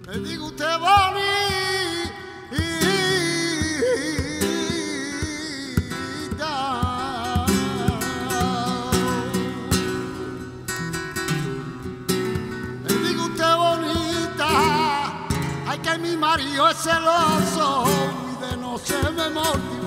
Me diga usted bonita, me diga usted bonita, ay que mi marido es celoso y de noche me mortifica.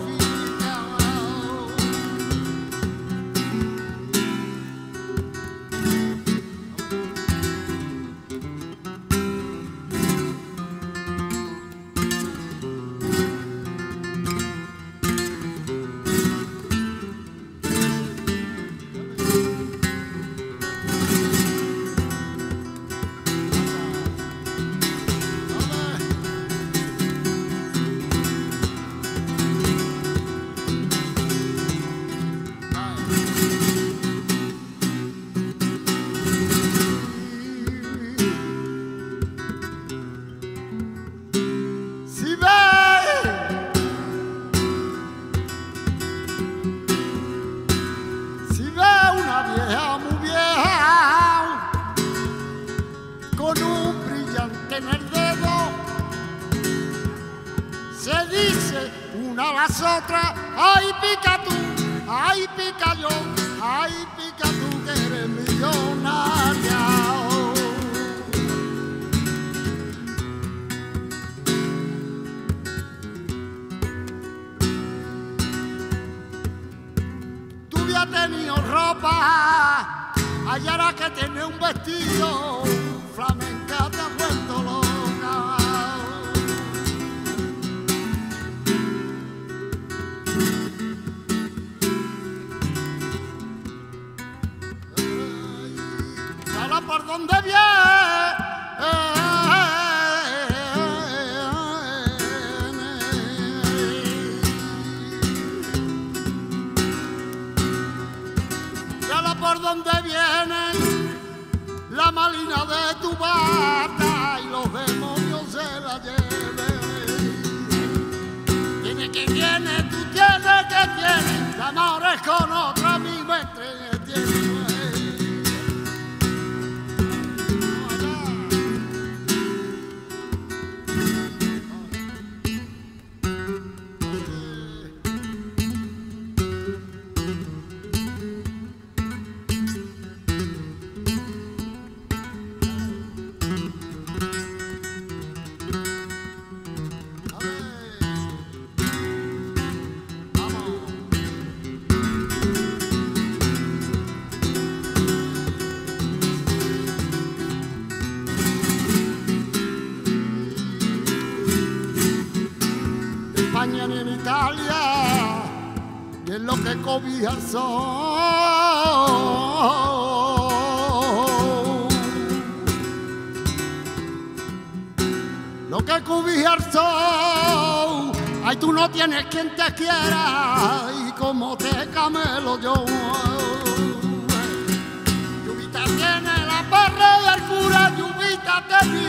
En el dedo se dice una a las otras, ay pica tú, ay pica yo, ay pica tú que eres millonaria. Tú habías tenido ropa, allá era que tiene un vestido flamenca, te has vuelto loca. Sala por donde viene, sala por donde viene la malina de tu bata y los demonios se la lleven. Tiene que tiene, tú tienes que tienes, de amores con otra mi me entretiene. España ni en Italia, y es lo que cobija el sol. Lo que cobija el sol, ay tú no tienes quien te quiera, y como te camelo yo. Lluvita tiene la barra del cura, lluvita te